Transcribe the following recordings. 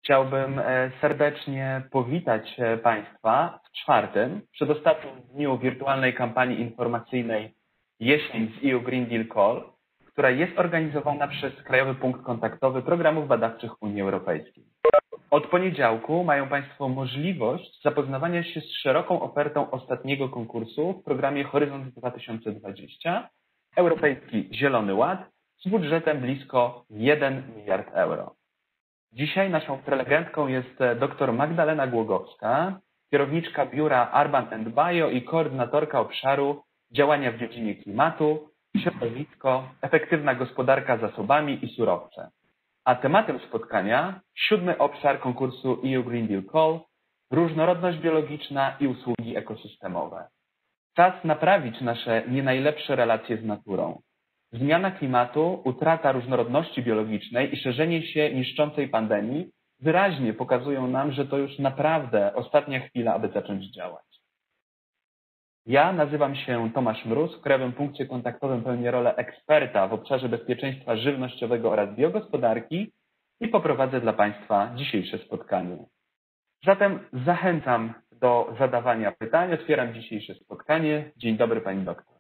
Chciałbym serdecznie powitać Państwa w czwartym, przedostatnim dniu wirtualnej kampanii informacyjnej Jesień z EU Green Deal Call, która jest organizowana przez Krajowy Punkt Kontaktowy Programów Badawczych Unii Europejskiej. Od poniedziałku mają Państwo możliwość zapoznawania się z szeroką ofertą ostatniego konkursu w programie Horyzont 2020 Europejski Zielony Ład z budżetem blisko 1 miliard euro. Dzisiaj naszą prelegentką jest dr Magdalena Głogowska, kierowniczka biura Urban and Bio i koordynatorka obszaru działania w dziedzinie klimatu, środowisko, efektywna gospodarka zasobami i surowce. A tematem spotkania 7. obszar konkursu EU Green Deal Call – różnorodność biologiczna i usługi ekosystemowe. Czas naprawić nasze nie najlepsze relacje z naturą. Zmiana klimatu, utrata różnorodności biologicznej i szerzenie się niszczącej pandemii wyraźnie pokazują nam, że to już naprawdę ostatnia chwila, aby zacząć działać. Ja nazywam się Tomasz Mróz, w Krajowym Punkcie Kontaktowym pełnię rolę eksperta w obszarze bezpieczeństwa żywnościowego oraz biogospodarki i poprowadzę dla Państwa dzisiejsze spotkanie. Zatem zachęcam do zadawania pytań. Otwieram dzisiejsze spotkanie. Dzień dobry Pani doktor.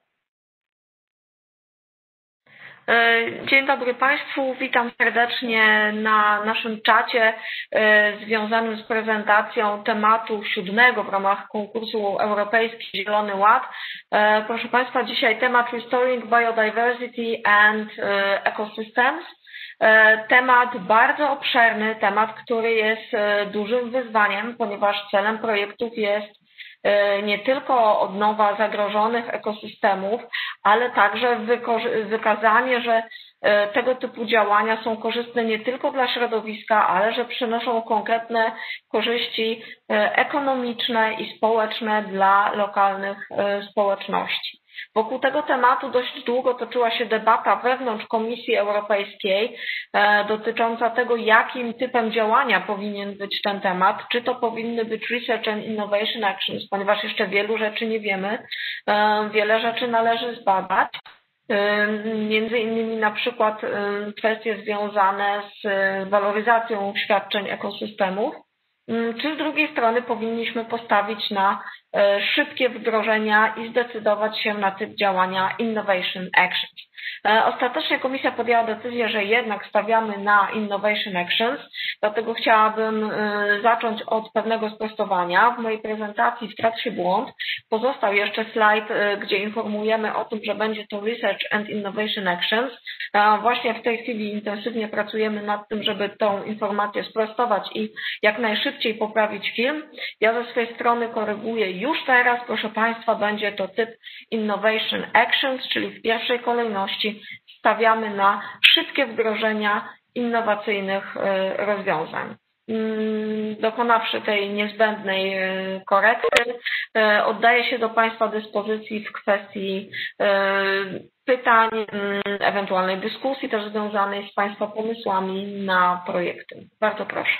Dzień dobry Państwu, witam serdecznie na naszym czacie związanym z prezentacją tematu 7. w ramach konkursu Europejski Zielony Ład. Proszę Państwa, dzisiaj temat Restoring Biodiversity and Ecosystems. Temat bardzo obszerny, temat, który jest dużym wyzwaniem, ponieważ celem projektów jest nie tylko odnowa zagrożonych ekosystemów, ale także wykazanie, że tego typu działania są korzystne nie tylko dla środowiska, ale że przynoszą konkretne korzyści ekonomiczne i społeczne dla lokalnych społeczności. Wokół tego tematu dość długo toczyła się debata wewnątrz Komisji Europejskiej dotycząca tego, jakim typem działania powinien być ten temat. Czy to powinny być Research and Innovation Actions, ponieważ jeszcze wielu rzeczy nie wiemy, wiele rzeczy należy zbadać. Między innymi na przykład kwestie związane z waloryzacją świadczeń ekosystemów. Czy z drugiej strony powinniśmy postawić na szybkie wdrożenia i zdecydować się na typ działania Innovation Actions. Ostatecznie Komisja podjęła decyzję, że jednak stawiamy na Innovation Actions, dlatego chciałabym zacząć od pewnego sprostowania. W mojej prezentacji wkradł się błąd. Pozostał jeszcze slajd, gdzie informujemy o tym, że będzie to Research and Innovation Actions. Właśnie w tej chwili intensywnie pracujemy nad tym, żeby tą informację sprostować i jak najszybciej poprawić film. Ja ze swojej strony koryguję już teraz, proszę Państwa, będzie to typ Innovation Actions, czyli w pierwszej kolejności stawiamy na szybkie wdrożenia innowacyjnych rozwiązań. Dokonawszy tej niezbędnej korekty, oddaję się do Państwa dyspozycji w kwestii pytań, ewentualnej dyskusji też związanej z Państwa pomysłami na projekty. Bardzo proszę.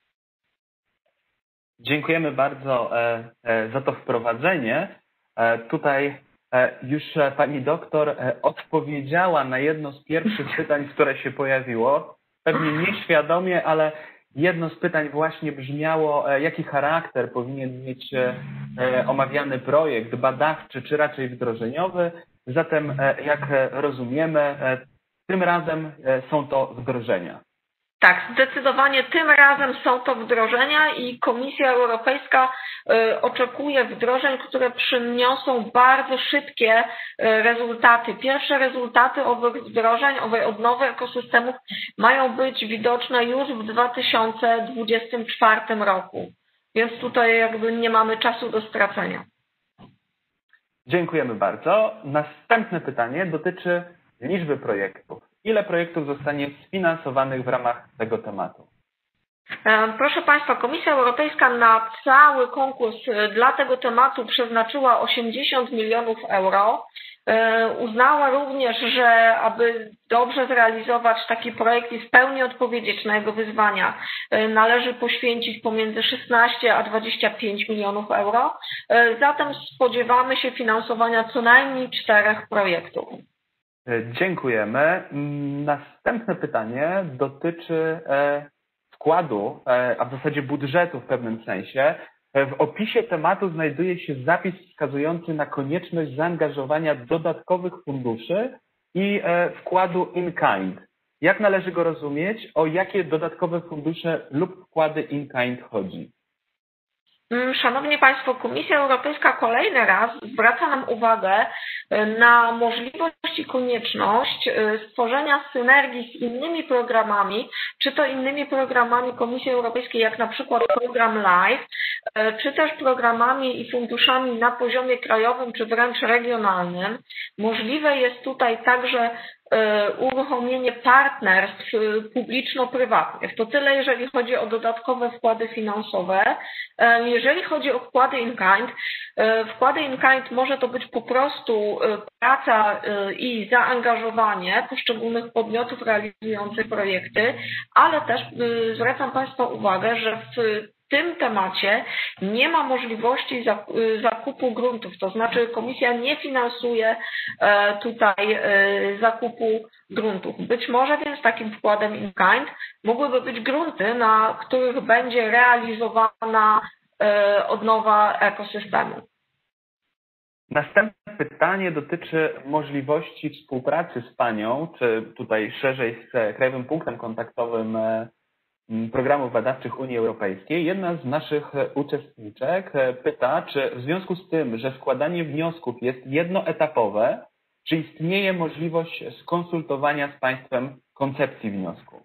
Dziękujemy bardzo za to wprowadzenie. Tutaj już Pani doktor odpowiedziała na jedno z pierwszych pytań, które się pojawiło. Pewnie nieświadomie, ale jedno z pytań właśnie brzmiało, jaki charakter powinien mieć omawiany projekt, badawczy czy raczej wdrożeniowy. Zatem, jak rozumiemy, tym razem są to wdrożenia. Tak, zdecydowanie tym razem są to wdrożenia i Komisja Europejska oczekuje wdrożeń, które przyniosą bardzo szybkie rezultaty. Pierwsze rezultaty owych wdrożeń, owej odnowy ekosystemów mają być widoczne już w 2024 roku, więc tutaj jakby nie mamy czasu do stracenia. Dziękujemy bardzo. Następne pytanie dotyczy liczby projektów. Ile projektów zostanie sfinansowanych w ramach tego tematu? Proszę Państwa, Komisja Europejska na cały konkurs dla tego tematu przeznaczyła 80 milionów euro. Uznała również, że aby dobrze zrealizować taki projekt i w pełni odpowiedzieć na jego wyzwania, należy poświęcić pomiędzy 16 a 25 milionów euro. Zatem spodziewamy się finansowania co najmniej 4 projektów. Dziękujemy. Następne pytanie dotyczy wkładu, a w zasadzie budżetu w pewnym sensie, w opisie tematu znajduje się zapis wskazujący na konieczność zaangażowania dodatkowych funduszy i wkładu in kind. Jak należy go rozumieć? O jakie dodatkowe fundusze lub wkłady in kind chodzi? Szanowni Państwo, Komisja Europejska kolejny raz zwraca nam uwagę na możliwość i konieczność stworzenia synergii z innymi programami, czy to innymi programami Komisji Europejskiej, jak na przykład program LIFE, czy też programami i funduszami na poziomie krajowym, czy wręcz regionalnym. Możliwe jest tutaj także uruchomienie partnerstw publiczno-prywatnych. To tyle, jeżeli chodzi o dodatkowe wkłady finansowe. Jeżeli chodzi o wkłady in kind, wkłady in kind może to być po prostu praca i zaangażowanie poszczególnych podmiotów realizujących projekty, ale też zwracam Państwa uwagę, że w tym temacie nie ma możliwości zakupu gruntów, to znaczy Komisja nie finansuje tutaj zakupu gruntów. Być może więc takim wkładem in kind mogłyby być grunty, na których będzie realizowana odnowa ekosystemu. Następne pytanie dotyczy możliwości współpracy z Panią, czy tutaj szerzej z Krajowym Punktem Kontaktowym programów badawczych Unii Europejskiej. Jedna z naszych uczestniczek pyta, czy w związku z tym, że składanie wniosków jest jednoetapowe, czy istnieje możliwość skonsultowania z Państwem koncepcji wniosku?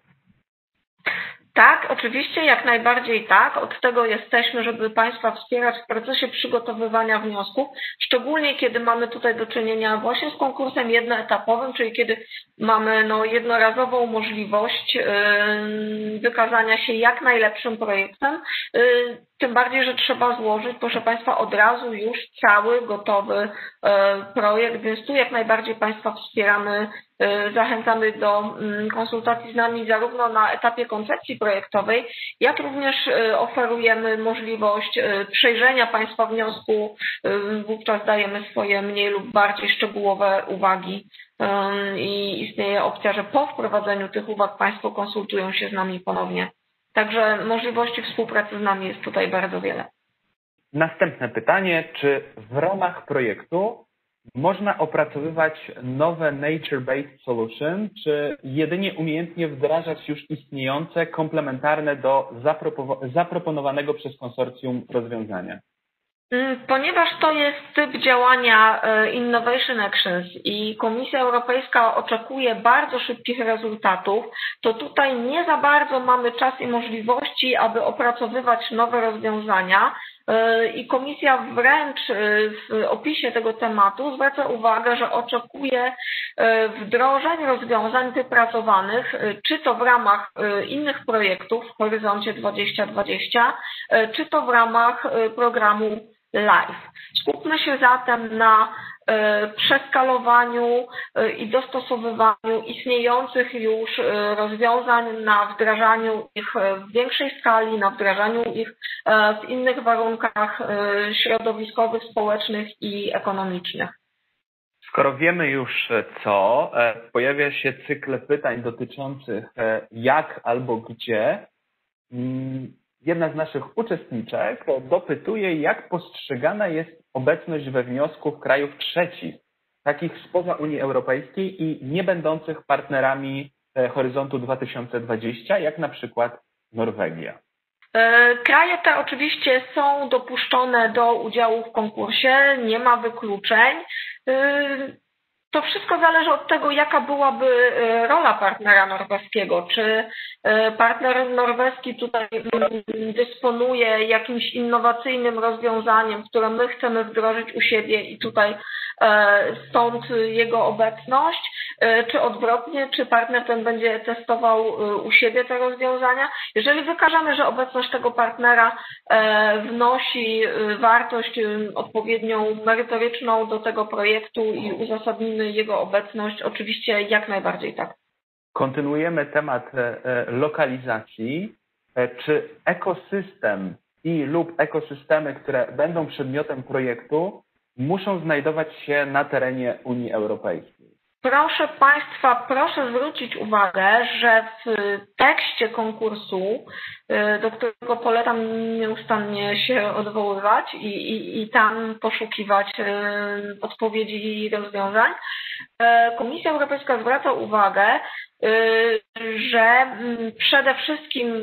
Tak, oczywiście, jak najbardziej tak. Od tego jesteśmy, żeby Państwa wspierać w procesie przygotowywania wniosków, szczególnie kiedy mamy tutaj do czynienia właśnie z konkursem jednoetapowym, czyli kiedy mamy jednorazową możliwość wykazania się jak najlepszym projektem. Tym bardziej, że trzeba złożyć, proszę Państwa, od razu już cały gotowy projekt, więc tu jak najbardziej Państwa wspieramy, zachęcamy do konsultacji z nami zarówno na etapie koncepcji projektowej, jak również oferujemy możliwość przejrzenia Państwa wniosku, wówczas dajemy swoje mniej lub bardziej szczegółowe uwagi i istnieje opcja, że po wprowadzeniu tych uwag Państwo konsultują się z nami ponownie. Także możliwości współpracy z nami jest tutaj bardzo wiele. Następne pytanie, czy w ramach projektu można opracowywać nowe nature-based solution, czy jedynie umiejętnie wdrażać już istniejące, komplementarne do zaproponowanego przez konsorcjum rozwiązania? Ponieważ to jest typ działania Innovation Actions i Komisja Europejska oczekuje bardzo szybkich rezultatów, to tutaj nie za bardzo mamy czas i możliwości, aby opracowywać nowe rozwiązania. I Komisja wręcz w opisie tego tematu zwraca uwagę, że oczekuje wdrożeń rozwiązań wypracowanych, czy to w ramach innych projektów w Horyzoncie 2020, czy to w ramach programu LIFE. Skupmy się zatem na przeskalowaniu i dostosowywaniu istniejących już rozwiązań, na wdrażaniu ich w większej skali, na wdrażaniu ich w innych warunkach środowiskowych, społecznych i ekonomicznych. Skoro wiemy już co, pojawia się cykl pytań dotyczących jak albo gdzie. Jedna z naszych uczestniczek dopytuje, jak postrzegana jest obecność we wniosku krajów trzecich, takich spoza Unii Europejskiej i nie będących partnerami Horyzontu 2020, jak na przykład Norwegia. Kraje te oczywiście są dopuszczone do udziału w konkursie, nie ma wykluczeń. To wszystko zależy od tego, jaka byłaby rola partnera norweskiego. Czy partner norweski tutaj dysponuje jakimś innowacyjnym rozwiązaniem, które my chcemy wdrożyć u siebie i tutaj stąd jego obecność, czy odwrotnie, czy partner ten będzie testował u siebie te rozwiązania. Jeżeli wykażemy, że obecność tego partnera wnosi wartość odpowiednią merytoryczną do tego projektu i uzasadnimy jego obecność, oczywiście jak najbardziej tak. Kontynuujemy temat lokalizacji. Czy ekosystem lub ekosystemy, które będą przedmiotem projektu, muszą znajdować się na terenie Unii Europejskiej? Proszę Państwa, proszę zwrócić uwagę, że w tekście konkursu, do którego polecam nieustannie się odwoływać i tam poszukiwać odpowiedzi i rozwiązań, Komisja Europejska zwraca uwagę, że przede wszystkim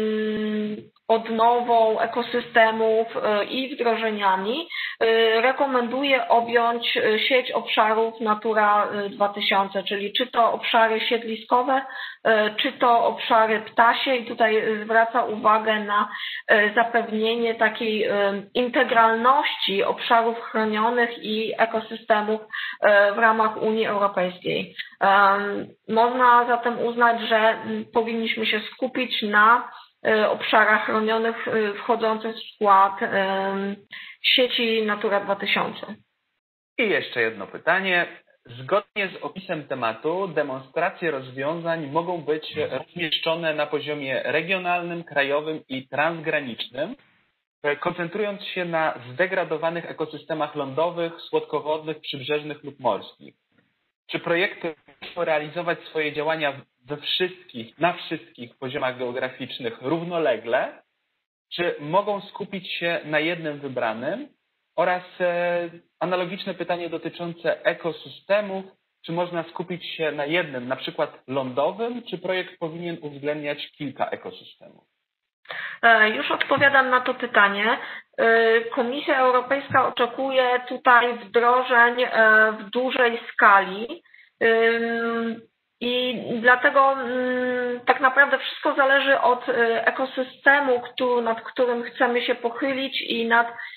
odnową ekosystemów i wdrożeniami rekomenduje objąć sieć obszarów Natura 2000, czyli czy to obszary siedliskowe, czy to obszary ptasie i tutaj zwraca uwagę na zapewnienie takiej integralności obszarów chronionych i ekosystemów w ramach Unii Europejskiej. Można zatem uznać, że powinniśmy się skupić na obszarach chronionych wchodzących w skład sieci Natura 2000. I jeszcze jedno pytanie. Zgodnie z opisem tematu demonstracje rozwiązań mogą być rozmieszczone na poziomie regionalnym, krajowym i transgranicznym, koncentrując się na zdegradowanych ekosystemach lądowych, słodkowodnych, przybrzeżnych lub morskich. Czy projekty muszą realizować swoje działania na wszystkich poziomach geograficznych równolegle, czy mogą skupić się na jednym wybranym? Oraz analogiczne pytanie dotyczące ekosystemów, czy można skupić się na jednym, na przykład lądowym, czy projekt powinien uwzględniać kilka ekosystemów? Już odpowiadam na to pytanie. Komisja Europejska oczekuje tutaj wdrożeń w dużej skali i dlatego tak naprawdę wszystko zależy od ekosystemu, nad którym chcemy się pochylić i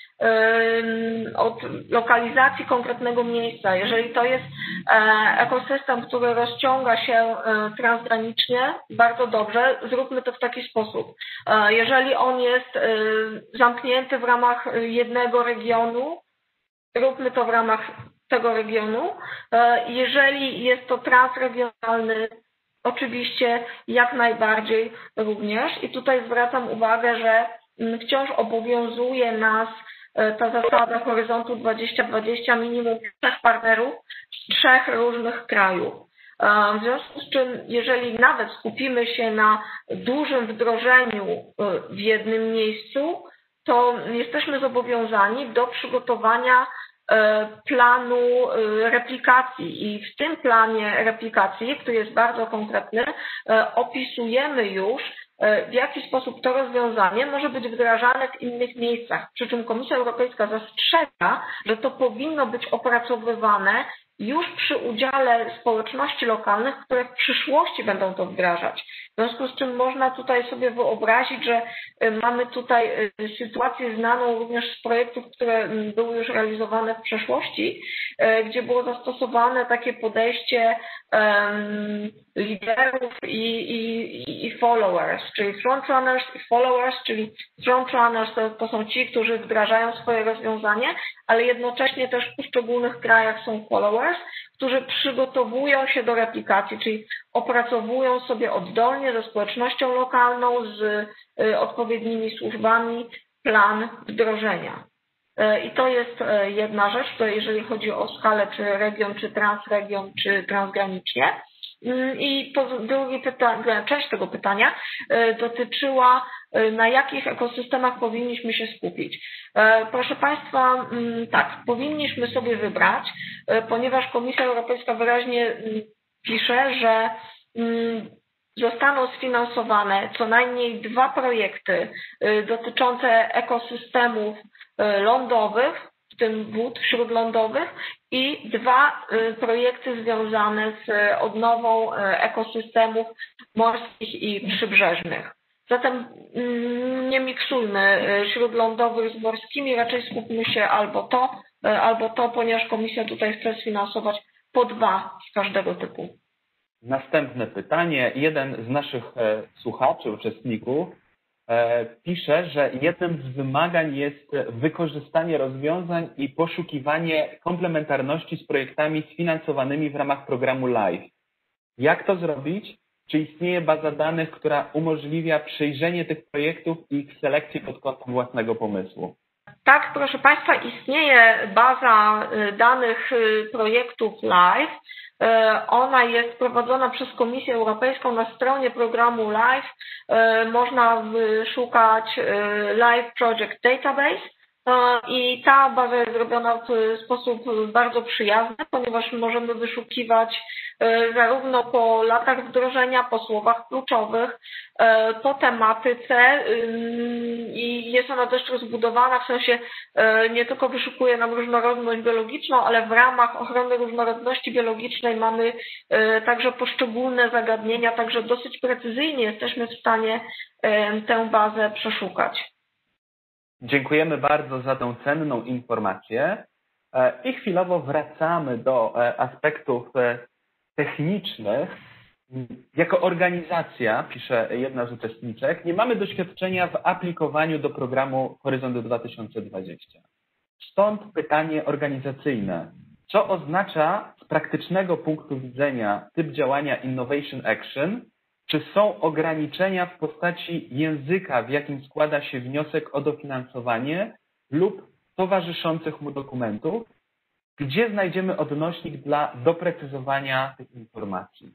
od lokalizacji konkretnego miejsca. Jeżeli to jest ekosystem, który rozciąga się transgranicznie, bardzo dobrze, zróbmy to w taki sposób. Jeżeli on jest zamknięty w ramach jednego regionu, róbmy to w ramach tego regionu. Jeżeli jest to transregionalny, oczywiście jak najbardziej również. I tutaj zwracam uwagę, że wciąż obowiązuje nas ta zasada horyzontu 2020, minimum 3 partnerów z 3 różnych krajów. W związku z czym, jeżeli nawet skupimy się na dużym wdrożeniu w jednym miejscu, to jesteśmy zobowiązani do przygotowania planu replikacji i w tym planie replikacji, który jest bardzo konkretny, opisujemy już, w jaki sposób to rozwiązanie może być wdrażane w innych miejscach. Przy czym Komisja Europejska zastrzega, że to powinno być opracowywane już przy udziale społeczności lokalnych, które w przyszłości będą to wdrażać. W związku z czym można tutaj sobie wyobrazić, że mamy tutaj sytuację znaną również z projektów, które były już realizowane w przeszłości, gdzie było zastosowane takie podejście liderów i followers, czyli frontrunners i followers, czyli frontrunners to są ci, którzy wdrażają swoje rozwiązanie, ale jednocześnie też w poszczególnych krajach są followers, którzy przygotowują się do replikacji, czyli opracowują sobie oddolnie ze społecznością lokalną, z odpowiednimi służbami plan wdrożenia. I to jest jedna rzecz, to jeżeli chodzi o skalę, czy region, czy transregion, czy transgranicznie. I druga część tego pytania dotyczyła, na jakich ekosystemach powinniśmy się skupić. Proszę Państwa, tak, powinniśmy sobie wybrać, ponieważ Komisja Europejska wyraźnie pisze, że zostaną sfinansowane co najmniej 2 projekty dotyczące ekosystemów lądowych, w tym wód śródlądowych, i 2 projekty związane z odnową ekosystemów morskich i przybrzeżnych. Zatem nie miksujmy śródlądowych z morskimi, raczej skupmy się albo to, ponieważ Komisja tutaj chce sfinansować po 2 z każdego typu. Następne pytanie. Jeden z naszych słuchaczy, uczestników pisze, że jednym z wymagań jest wykorzystanie rozwiązań i poszukiwanie komplementarności z projektami sfinansowanymi w ramach programu LIFE. Jak to zrobić? Czy istnieje baza danych, która umożliwia przejrzenie tych projektów i ich selekcję pod kątem własnego pomysłu? Tak, proszę Państwa, istnieje baza danych projektów LIFE. Ona jest prowadzona przez Komisję Europejską na stronie programu LIFE. Można wyszukać LIFE Project Database. I ta baza jest zrobiona w sposób bardzo przyjazny, ponieważ możemy wyszukiwać zarówno po latach wdrożenia, po słowach kluczowych, po tematyce i jest ona dość rozbudowana, w sensie nie tylko wyszukuje nam różnorodność biologiczną, ale w ramach ochrony różnorodności biologicznej mamy także poszczególne zagadnienia, także dosyć precyzyjnie jesteśmy w stanie tę bazę przeszukać. Dziękujemy bardzo za tę cenną informację i chwilowo wracamy do aspektów technicznych. Jako organizacja, pisze jedna z uczestniczek, nie mamy doświadczenia w aplikowaniu do programu Horyzont 2020. Stąd pytanie organizacyjne. Co oznacza z praktycznego punktu widzenia typ działania Innovation Action? Czy są ograniczenia w postaci języka, w jakim składa się wniosek o dofinansowanie lub towarzyszących mu dokumentów? Gdzie znajdziemy odnośnik dla doprecyzowania tych informacji?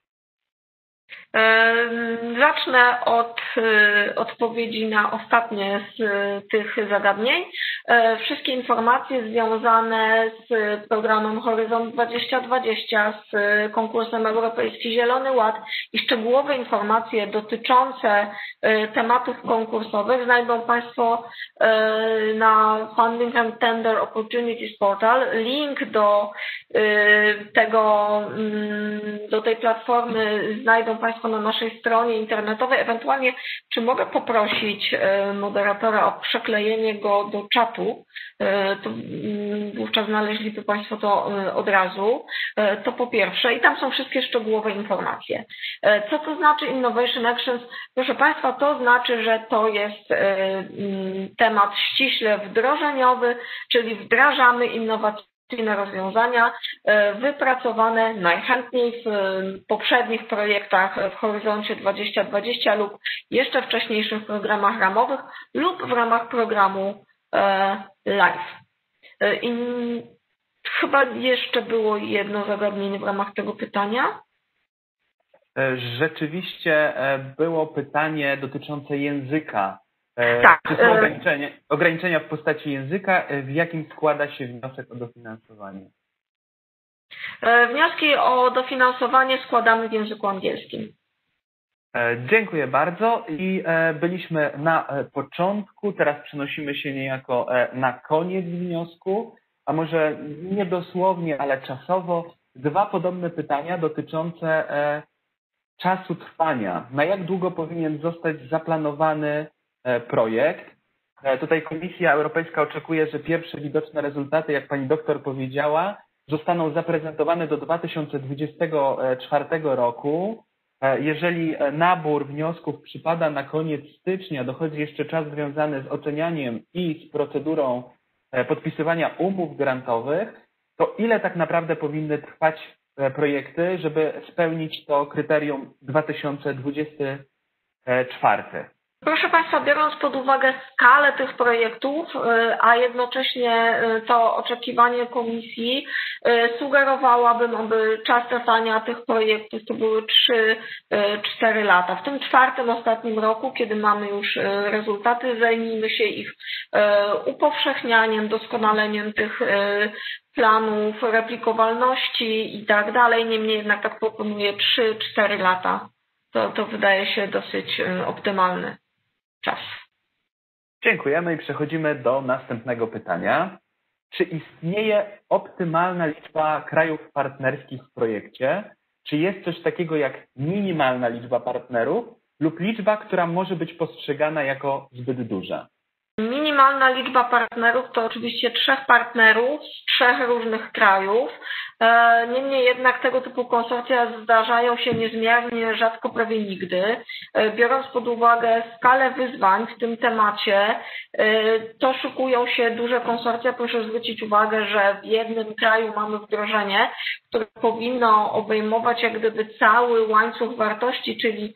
Zacznę od odpowiedzi na ostatnie z tych zagadnień. Wszystkie informacje związane z programem Horyzont 2020, z konkursem Europejski Zielony Ład i szczegółowe informacje dotyczące tematów konkursowych znajdą Państwo na Funding and Tender Opportunities Portal. Link do tej platformy znajdą Państwo na naszej stronie internetowej. Ewentualnie, czy mogę poprosić moderatora o przeklejenie go do czatu, to wówczas znaleźliby Państwo to od razu. To po pierwsze. I tam są wszystkie szczegółowe informacje. Co to znaczy Innovation Actions? Proszę Państwa, to znaczy, że to jest temat ściśle wdrożeniowy, czyli wdrażamy innowacyjne rozwiązania wypracowane najchętniej w poprzednich projektach w Horyzoncie 2020 lub jeszcze wcześniejszych programach ramowych lub w ramach programu LIFE. I chyba jeszcze było jedno zagadnienie w ramach tego pytania. Rzeczywiście było pytanie dotyczące języka. Tak. Czy są ograniczenia w postaci języka, w jakim składa się wniosek o dofinansowanie? Wnioski o dofinansowanie składamy w języku angielskim. Dziękuję bardzo i byliśmy na początku, teraz przenosimy się niejako na koniec wniosku, a może nie dosłownie, ale czasowo. Dwa podobne pytania dotyczące czasu trwania. Na jak długo powinien zostać zaplanowany projekt? Tutaj Komisja Europejska oczekuje, że pierwsze widoczne rezultaty, jak pani doktor powiedziała, zostaną zaprezentowane do 2024 roku. Jeżeli nabór wniosków przypada na koniec stycznia, dochodzi jeszcze czas związany z ocenianiem i z procedurą podpisywania umów grantowych, to ile tak naprawdę powinny trwać projekty, żeby spełnić to kryterium 2024? Proszę Państwa, biorąc pod uwagę skalę tych projektów, a jednocześnie to oczekiwanie Komisji, sugerowałabym, aby czas trwania tych projektów to były 3-4 lata. W tym czwartym, ostatnim roku, kiedy mamy już rezultaty, zajmijmy się ich upowszechnianiem, doskonaleniem tych planów, replikowalności i tak dalej. Niemniej jednak tak proponuję 3-4 lata. To wydaje się dosyć optymalny czas. Dziękujemy i przechodzimy do następnego pytania. Czy istnieje optymalna liczba krajów partnerskich w projekcie? Czy jest coś takiego jak minimalna liczba partnerów lub liczba, która może być postrzegana jako zbyt duża? Minimalna liczba partnerów to oczywiście 3 partnerów z 3 różnych krajów. Niemniej jednak tego typu konsorcja zdarzają się niezmiernie rzadko, prawie nigdy. Biorąc pod uwagę skalę wyzwań w tym temacie, to szykują się duże konsorcja. Proszę zwrócić uwagę, że w jednym kraju mamy wdrożenie, które powinno obejmować jak gdyby cały łańcuch wartości, czyli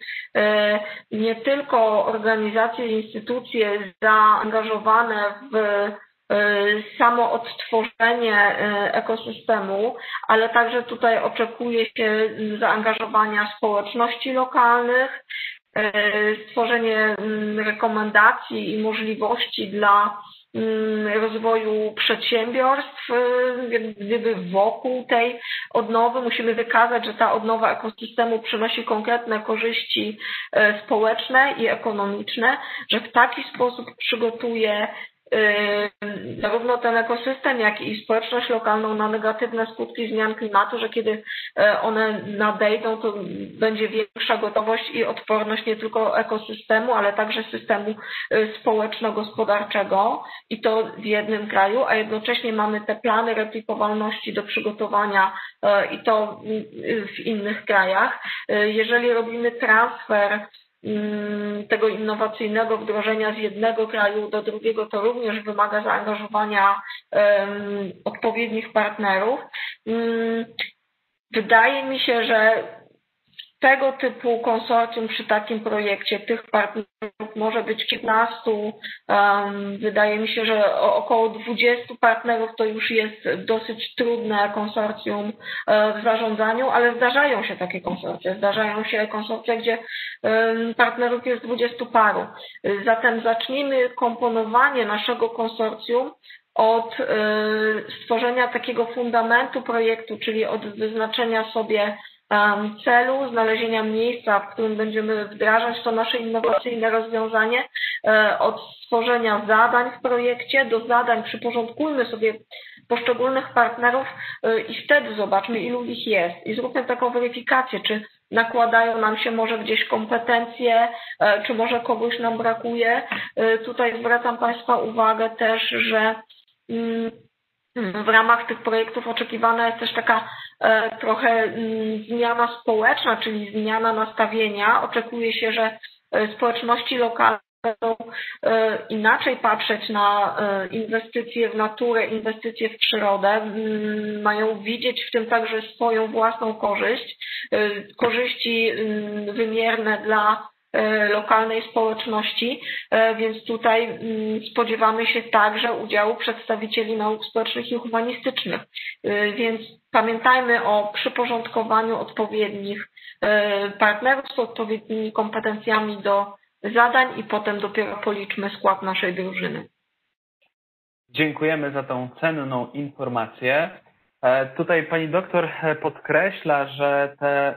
nie tylko organizacje, instytucje zaangażowane w samo odtworzenie ekosystemu, ale także tutaj oczekuje się zaangażowania społeczności lokalnych, stworzenie rekomendacji i możliwości dla rozwoju przedsiębiorstw, gdyby wokół tej odnowy musimy wykazać, że ta odnowa ekosystemu przynosi konkretne korzyści społeczne i ekonomiczne, że w taki sposób przygotuje zarówno ten ekosystem, jak i społeczność lokalną na negatywne skutki zmian klimatu, że kiedy one nadejdą, to będzie większa gotowość i odporność nie tylko ekosystemu, ale także systemu społeczno-gospodarczego i to w jednym kraju, a jednocześnie mamy te plany replikowalności do przygotowania i to w innych krajach. Jeżeli robimy transfer tego innowacyjnego wdrożenia z jednego kraju do drugiego, to również wymaga zaangażowania odpowiednich partnerów. Wydaje mi się, że tego typu konsorcjum przy takim projekcie, tych partnerów może być 15, wydaje mi się, że około 20 partnerów to już jest dosyć trudne konsorcjum w zarządzaniu, ale zdarzają się takie konsorcje. Zdarzają się konsorcje, gdzie partnerów jest 20 paru. Zatem zacznijmy komponowanie naszego konsorcjum od stworzenia takiego fundamentu projektu, czyli od wyznaczenia sobie celu, znalezienia miejsca, w którym będziemy wdrażać to nasze innowacyjne rozwiązanie, od stworzenia zadań w projekcie do zadań przyporządkujmy sobie poszczególnych partnerów i wtedy zobaczmy, ilu ich jest i zróbmy taką weryfikację, czy nakładają nam się może gdzieś kompetencje, czy może kogoś nam brakuje. Tutaj zwracam Państwa uwagę też, że w ramach tych projektów oczekiwana jest też taka trochę zmiana społeczna, czyli zmiana nastawienia. Oczekuje się, że społeczności lokalne będą inaczej patrzeć na inwestycje w naturę, inwestycje w przyrodę. Mają widzieć w tym także swoją własną korzyść, korzyści wymierne dla lokalnej społeczności, więc tutaj spodziewamy się także udziału przedstawicieli nauk społecznych i humanistycznych. Więc pamiętajmy o przyporządkowaniu odpowiednich partnerów z odpowiednimi kompetencjami do zadań i potem dopiero policzmy skład naszej drużyny. Dziękujemy za tą cenną informację. Tutaj pani doktor podkreśla, że te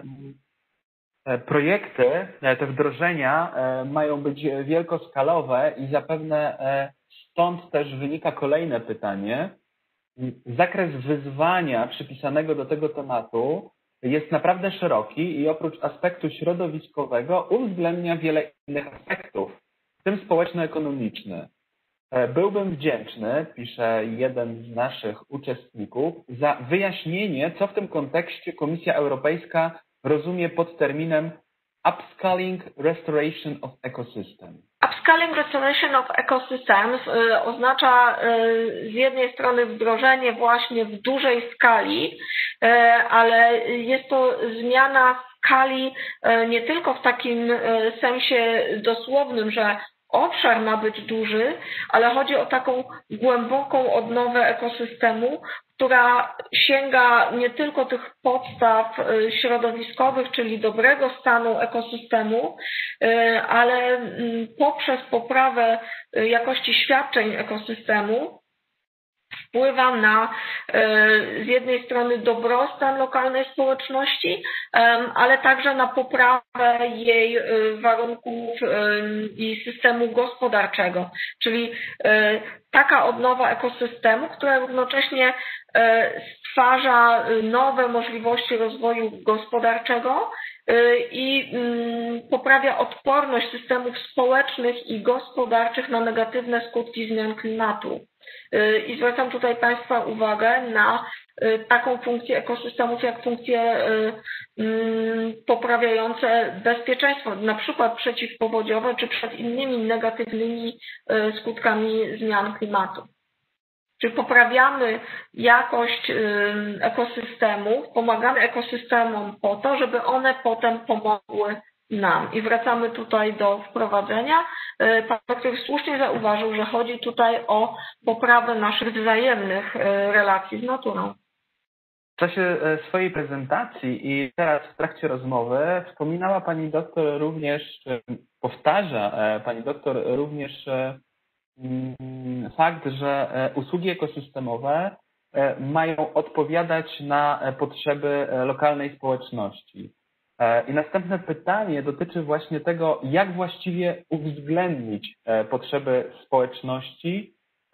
projekty, te wdrożenia mają być wielkoskalowe i zapewne stąd też wynika kolejne pytanie. Zakres wyzwania przypisanego do tego tematu jest naprawdę szeroki i oprócz aspektu środowiskowego uwzględnia wiele innych aspektów, w tym społeczno-ekonomiczny. Byłbym wdzięczny, pisze jeden z naszych uczestników, za wyjaśnienie, co w tym kontekście Komisja Europejska rozumie pod terminem Upscaling Restoration of Ecosystem. Upscaling Restoration of Ecosystems oznacza z jednej strony wdrożenie właśnie w dużej skali, ale jest to zmiana skali nie tylko w takim sensie dosłownym, że obszar ma być duży, ale chodzi o taką głęboką odnowę ekosystemu, która sięga nie tylko tych podstaw środowiskowych, czyli dobrego stanu ekosystemu, ale poprzez poprawę jakości świadczeń ekosystemu wpływa na z jednej strony dobrostan lokalnej społeczności, ale także na poprawę jej warunków i systemu gospodarczego. Czyli taka odnowa ekosystemu, która równocześnie stwarza nowe możliwości rozwoju gospodarczego i poprawia odporność systemów społecznych i gospodarczych na negatywne skutki zmian klimatu. I zwracam tutaj Państwa uwagę na taką funkcję ekosystemów jak funkcje poprawiające bezpieczeństwo, na przykład przeciwpowodziowe czy przed innymi negatywnymi skutkami zmian klimatu. Czyli poprawiamy jakość ekosystemów, pomagamy ekosystemom po to, żeby one potem pomogły nam. I wracamy tutaj do wprowadzenia. Pan doktor słusznie zauważył, że chodzi tutaj o poprawę naszych wzajemnych relacji z naturą. W czasie swojej prezentacji i teraz w trakcie rozmowy wspominała Pani doktor również, powtarza Pani doktor również fakt, że usługi ekosystemowe mają odpowiadać na potrzeby lokalnej społeczności. I następne pytanie dotyczy właśnie tego, jak właściwie uwzględnić potrzeby społeczności,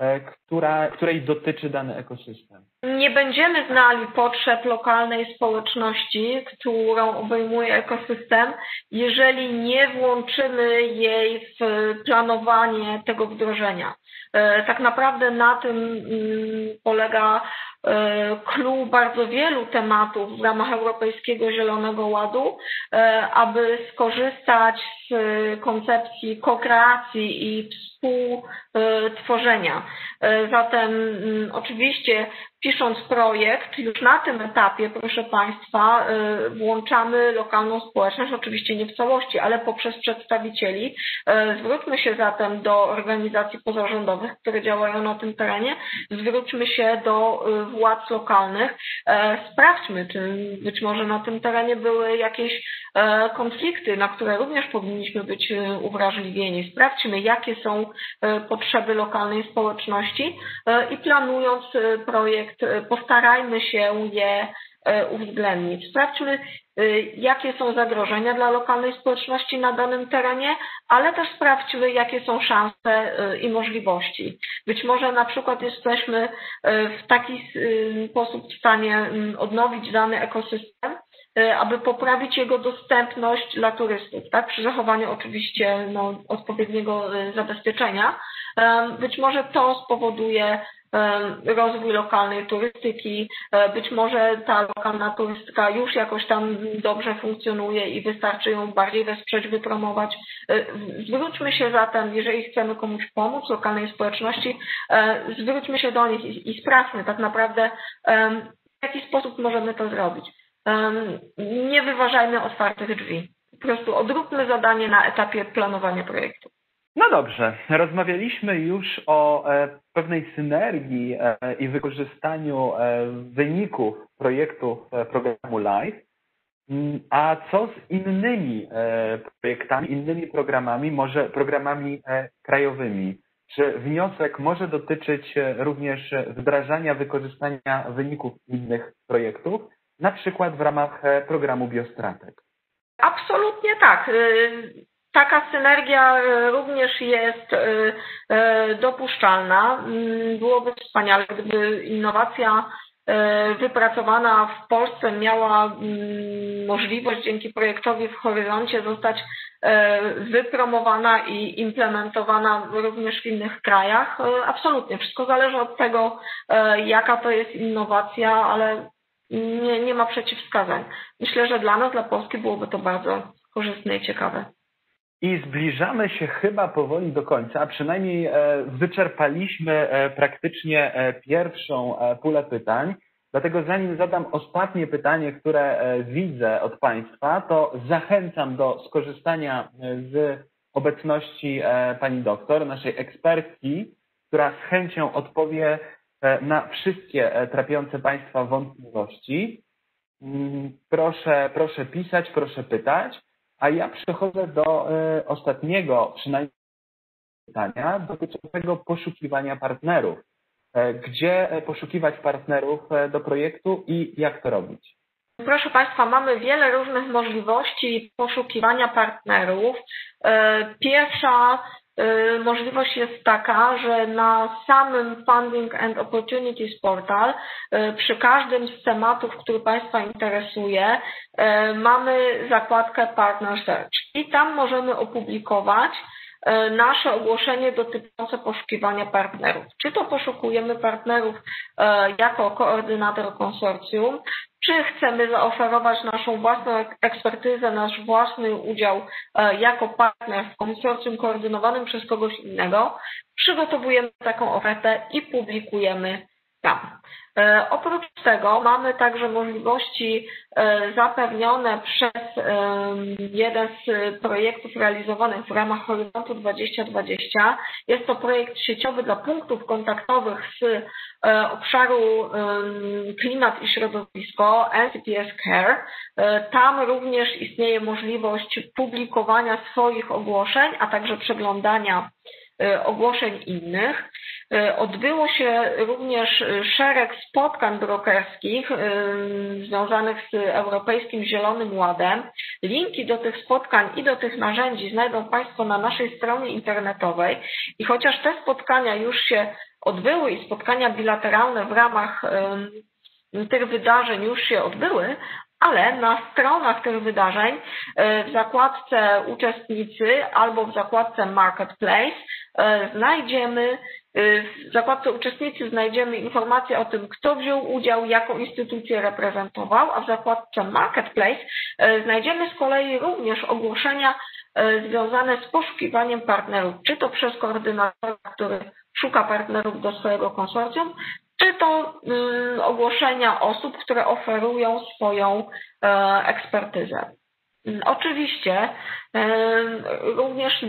której dotyczy dany ekosystem. Nie będziemy znali potrzeb lokalnej społeczności, którą obejmuje ekosystem, jeżeli nie włączymy jej w planowanie tego wdrożenia. Tak naprawdę na tym polega clou bardzo wielu tematów w ramach Europejskiego Zielonego Ładu, aby skorzystać z koncepcji kokreacji i współtworzenia. Zatem oczywiście pisząc projekt, już na tym etapie, proszę Państwa, włączamy lokalną społeczność, oczywiście nie w całości, ale poprzez przedstawicieli. Zwróćmy się zatem do organizacji pozarządowych, które działają na tym terenie, zwróćmy się do władz lokalnych, sprawdźmy, czy być może na tym terenie były jakieś konflikty, na które również powinniśmy być uwrażliwieni. Sprawdźmy, jakie są potrzeby lokalnej społeczności i planując projekt, postarajmy się je uwzględnić. Sprawdźmy, jakie są zagrożenia dla lokalnej społeczności na danym terenie, ale też sprawdźmy, jakie są szanse i możliwości. Być może na przykład jesteśmy w taki sposób w stanie odnowić dany ekosystem, aby poprawić jego dostępność dla turystów, tak? Przy zachowaniu oczywiście odpowiedniego zabezpieczenia. Być może to spowoduje rozwój lokalnej turystyki, być może ta lokalna turystyka już jakoś tam dobrze funkcjonuje i wystarczy ją bardziej wesprzeć, wypromować. Zwróćmy się zatem, jeżeli chcemy komuś pomóc, lokalnej społeczności, zwróćmy się do nich i sprawdźmy tak naprawdę, w jaki sposób możemy to zrobić. Nie wyważajmy otwartych drzwi. Po prostu odróbmy zadanie na etapie planowania projektu. No dobrze, rozmawialiśmy już o pewnej synergii i wykorzystaniu wyników projektów programu LIFE, a co z innymi projektami, innymi programami, może programami krajowymi? Czy wniosek może dotyczyć również wdrażania, wykorzystania wyników innych projektów, na przykład w ramach programu Biostratek? Absolutnie tak. Taka synergia również jest dopuszczalna. Byłoby wspaniale, gdyby innowacja wypracowana w Polsce miała możliwość dzięki projektowi w Horyzoncie zostać wypromowana i implementowana również w innych krajach. Absolutnie. Wszystko zależy od tego, jaka to jest innowacja, ale nie ma przeciwwskazań. Myślę, że dla nas, dla Polski byłoby to bardzo korzystne i ciekawe. I zbliżamy się chyba powoli do końca, a przynajmniej wyczerpaliśmy praktycznie pierwszą pulę pytań. Dlatego zanim zadam ostatnie pytanie, które widzę od Państwa, to zachęcam do skorzystania z obecności Pani doktor, naszej ekspertki, która z chęcią odpowie na wszystkie trapiące Państwa wątpliwości. Proszę pisać, proszę pytać. A ja przechodzę do ostatniego, przynajmniej pytania dotyczącego poszukiwania partnerów. Gdzie poszukiwać partnerów do projektu i jak to robić? Proszę Państwa, mamy wiele różnych możliwości poszukiwania partnerów. Pierwsza możliwość jest taka, że na samym Funding and Opportunities Portal przy każdym z tematów, który Państwa interesuje, mamy zakładkę Partner Search i tam możemy opublikować nasze ogłoszenie dotyczące poszukiwania partnerów. Czy to poszukujemy partnerów jako koordynator konsorcjum, czy chcemy zaoferować naszą własną ekspertyzę, nasz własny udział jako partner w konsorcjum koordynowanym przez kogoś innego, przygotowujemy taką ofertę i publikujemy tam. Oprócz tego mamy także możliwości zapewnione przez jeden z projektów realizowanych w ramach Horyzontu 2020. Jest to projekt sieciowy dla punktów kontaktowych z obszaru klimat i środowisko, NCPS Care. Tam również istnieje możliwość publikowania swoich ogłoszeń, a także przeglądania ogłoszeń innych. Odbyło się również szereg spotkań brokerskich związanych z Europejskim Zielonym Ładem. Linki do tych spotkań i do tych narzędzi znajdą Państwo na naszej stronie internetowej i chociaż te spotkania już się odbyły i spotkania bilateralne w ramach tych wydarzeń już się odbyły, ale na stronach tych wydarzeń w zakładce uczestnicy albo w zakładce Marketplace w zakładce uczestnicy znajdziemy informacje o tym, kto wziął udział, jaką instytucję reprezentował, a w zakładce Marketplace znajdziemy z kolei również ogłoszenia związane z poszukiwaniem partnerów, czy to przez koordynatora, który szuka partnerów do swojego konsorcjum, czy to ogłoszenia osób, które oferują swoją ekspertyzę. Oczywiście również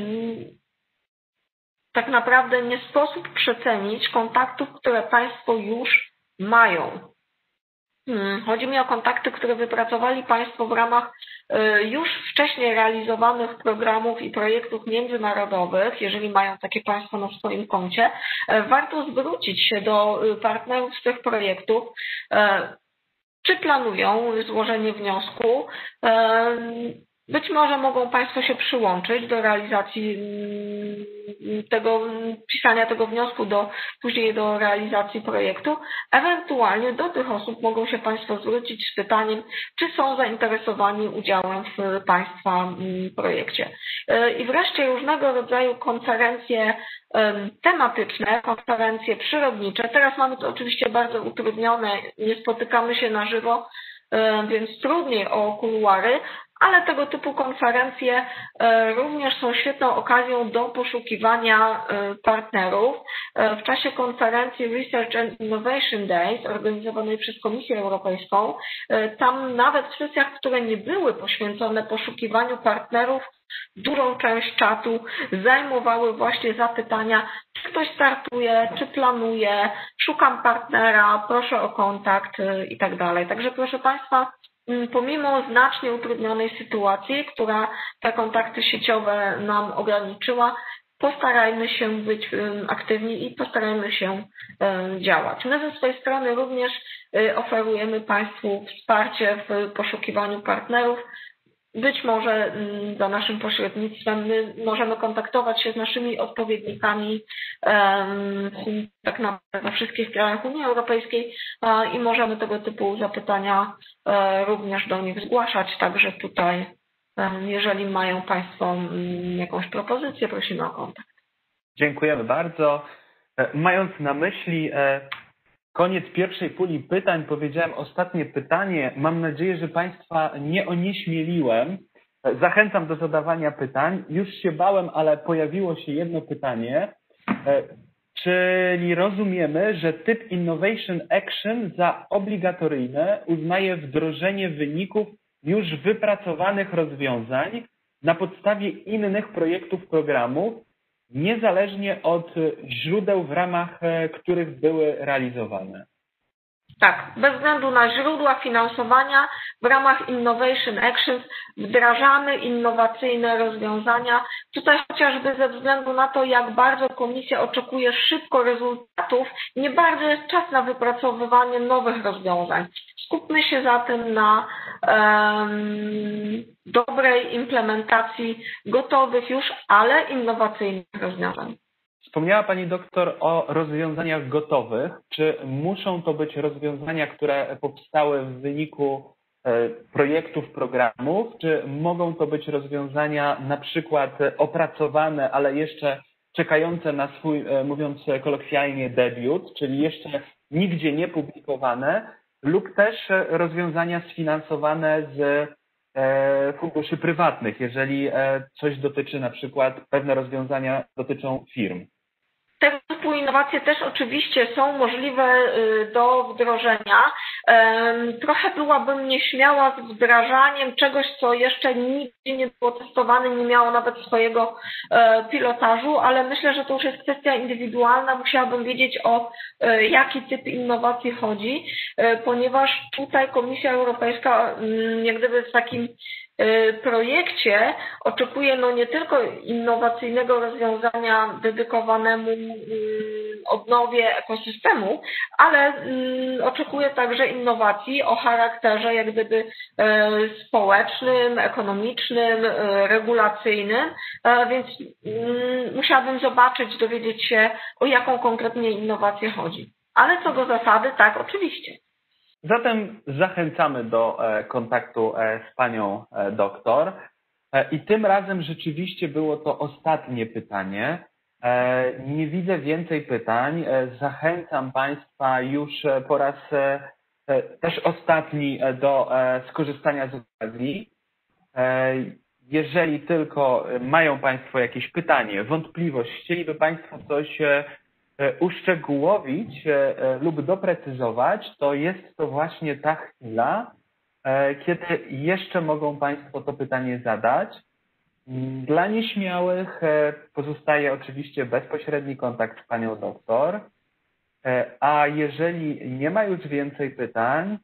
tak naprawdę nie sposób przecenić kontaktów, które Państwo już mają. Chodzi mi o kontakty, które wypracowali Państwo w ramach już wcześniej realizowanych programów i projektów międzynarodowych, jeżeli mają takie Państwo na swoim koncie. Warto zwrócić się do partnerów z tych projektów, czy planują złożenie wniosku. Być może mogą Państwo się przyłączyć do realizacji pisania tego wniosku, później do realizacji projektu. Ewentualnie do tych osób mogą się Państwo zwrócić z pytaniem, czy są zainteresowani udziałem w Państwa projekcie. I wreszcie różnego rodzaju konferencje tematyczne, konferencje przyrodnicze. Teraz mamy to oczywiście bardzo utrudnione, nie spotykamy się na żywo, więc trudniej o kuluary, ale tego typu konferencje również są świetną okazją do poszukiwania partnerów. W czasie konferencji Research and Innovation Days organizowanej przez Komisję Europejską, tam nawet w sesjach, które nie były poświęcone poszukiwaniu partnerów, dużą część czatu zajmowały właśnie zapytania, czy ktoś startuje, czy planuje, szukam partnera, proszę o kontakt i tak dalej. Także proszę Państwa, pomimo znacznie utrudnionej sytuacji, która te kontakty sieciowe nam ograniczyła, postarajmy się być aktywni i postarajmy się działać. My ze swojej strony również oferujemy Państwu wsparcie w poszukiwaniu partnerów. Być może za naszym pośrednictwem my możemy kontaktować się z naszymi odpowiednikami tak naprawdę we wszystkich krajach Unii Europejskiej i możemy tego typu zapytania również do nich zgłaszać. Także tutaj, jeżeli mają Państwo jakąś propozycję, prosimy o kontakt. Dziękujemy bardzo. Mając na myśli koniec pierwszej puli pytań, powiedziałem ostatnie pytanie. Mam nadzieję, że Państwa nie onieśmieliłem. Zachęcam do zadawania pytań. Już się bałem, ale pojawiło się jedno pytanie. Czyli rozumiemy, że typ Innovation Action za obligatoryjne uznaje wdrożenie wyników już wypracowanych rozwiązań na podstawie innych projektów programów, niezależnie od źródeł, w ramach których były realizowane. Tak, bez względu na źródła finansowania w ramach Innovation Actions wdrażamy innowacyjne rozwiązania. Tutaj chociażby ze względu na to, jak bardzo Komisja oczekuje szybko rezultatów, nie bardzo jest czas na wypracowywanie nowych rozwiązań. Skupmy się zatem na dobrej implementacji gotowych już, ale innowacyjnych rozwiązań. Wspomniała Pani doktor o rozwiązaniach gotowych. Czy muszą to być rozwiązania, które powstały w wyniku projektów, programów, czy mogą to być rozwiązania na przykład opracowane, ale jeszcze czekające na swój, mówiąc kolokwialnie, debiut, czyli jeszcze nigdzie nie publikowane, lub też rozwiązania sfinansowane z funduszy prywatnych, jeżeli coś dotyczy, na przykład pewne rozwiązania dotyczą firm? Tego typu innowacje też oczywiście są możliwe do wdrożenia. Trochę byłabym nieśmiała z wdrażaniem czegoś, co jeszcze nigdzie nie było testowane, nie miało nawet swojego pilotażu, ale myślę, że to już jest kwestia indywidualna. Musiałabym wiedzieć, o jaki typ innowacji chodzi, ponieważ tutaj Komisja Europejska jak gdyby w takim projekcie oczekuje nie tylko innowacyjnego rozwiązania dedykowanemu odnowie ekosystemu, ale oczekuje także innowacji o charakterze jak gdyby społecznym, ekonomicznym, regulacyjnym, więc musiałabym zobaczyć, dowiedzieć się, o jaką konkretnie innowację chodzi. Ale co do zasady, tak, oczywiście. Zatem zachęcamy do kontaktu z panią doktor. I tym razem rzeczywiście było to ostatnie pytanie. Nie widzę więcej pytań. Zachęcam państwa już po raz też ostatni do skorzystania z okazji. Jeżeli tylko mają państwo jakieś pytanie, wątpliwość, chcieliby państwo coś uszczegółowić lub doprecyzować, to jest to właśnie ta chwila, kiedy jeszcze mogą państwo to pytanie zadać. Dla nieśmiałych pozostaje oczywiście bezpośredni kontakt z panią doktor, a jeżeli nie ma już więcej pytań,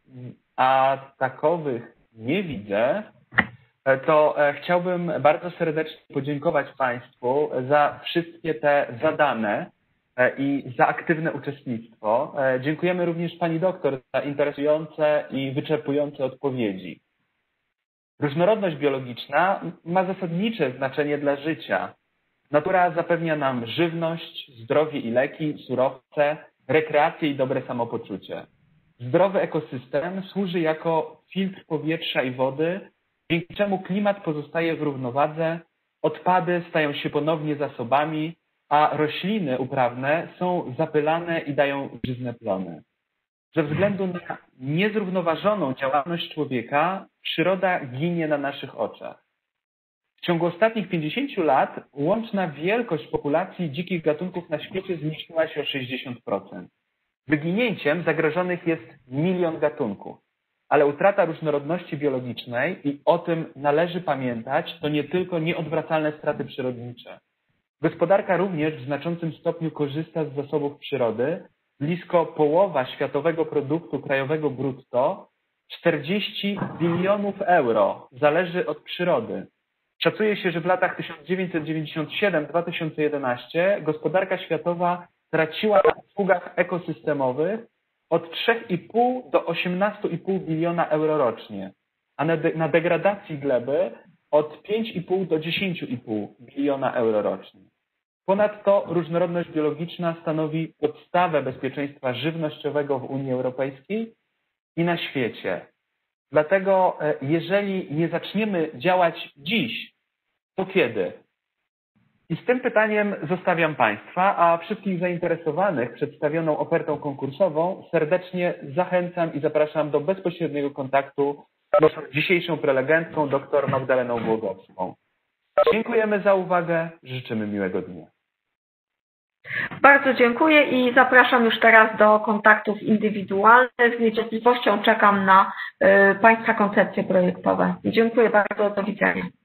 a takowych nie widzę, to chciałbym bardzo serdecznie podziękować państwu za wszystkie te zadane i za aktywne uczestnictwo. Dziękujemy również pani doktor za interesujące i wyczerpujące odpowiedzi. Różnorodność biologiczna ma zasadnicze znaczenie dla życia. Natura zapewnia nam żywność, zdrowie i leki, surowce, rekreację i dobre samopoczucie. Zdrowy ekosystem służy jako filtr powietrza i wody, dzięki czemu klimat pozostaje w równowadze, odpady stają się ponownie zasobami, a rośliny uprawne są zapylane i dają żyzne plony. Ze względu na niezrównoważoną działalność człowieka, przyroda ginie na naszych oczach. W ciągu ostatnich 50 lat łączna wielkość populacji dzikich gatunków na świecie zmniejszyła się o 60%. Wyginięciem zagrożonych jest 1 milion gatunków. Ale utrata różnorodności biologicznej, i o tym należy pamiętać, to nie tylko nieodwracalne straty przyrodnicze. Gospodarka również w znaczącym stopniu korzysta z zasobów przyrody. Blisko połowa światowego produktu krajowego brutto, 40 bilionów euro, zależy od przyrody. Szacuje się, że w latach 1997-2011 gospodarka światowa traciła na usługach ekosystemowych od 3,5 do 18,5 biliona euro rocznie, a na degradacji gleby od 5,5 do 10,5 biliona euro rocznie. Ponadto różnorodność biologiczna stanowi podstawę bezpieczeństwa żywnościowego w Unii Europejskiej i na świecie. Dlatego jeżeli nie zaczniemy działać dziś, to kiedy? I z tym pytaniem zostawiam państwa, a wszystkich zainteresowanych przedstawioną ofertą konkursową serdecznie zachęcam i zapraszam do bezpośredniego kontaktu z naszą dzisiejszą prelegentką, dr Magdaleną Głogowską. Dziękujemy za uwagę, życzymy miłego dnia. Bardzo dziękuję i zapraszam już teraz do kontaktów indywidualnych. Z niecierpliwością czekam na państwa koncepcje projektowe. Dziękuję bardzo, do widzenia.